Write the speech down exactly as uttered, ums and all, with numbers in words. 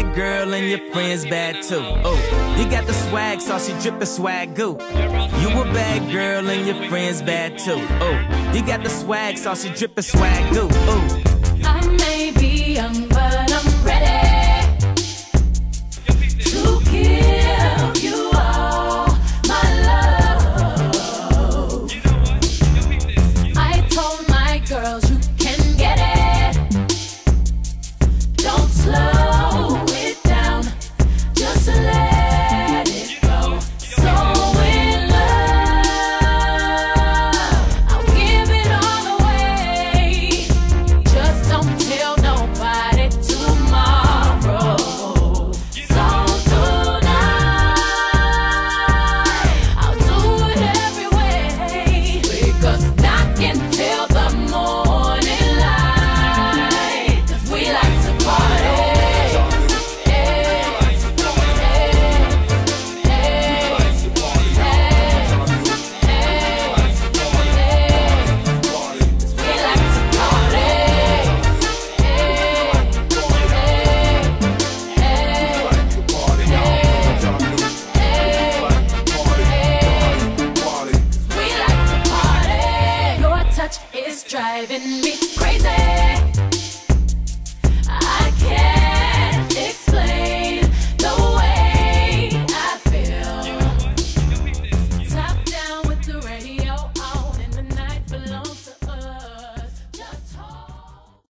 bad girl and your friends bad too. Oh, you got the swag sauce, you drippin' swag goo. You a bad girl and your friends bad too. Oh, you got the swag sauce, you drippin' swag goo. Oh, I may be young, but I'm ready to give you all my love. I told my girls you can get it. Don't slow it down, just let it go. So in love, I'll give it all away. Just don't tell nobody tomorrow. So tonight, I'll do it every way, because I can tell the morning light, 'cause we like to party. Driving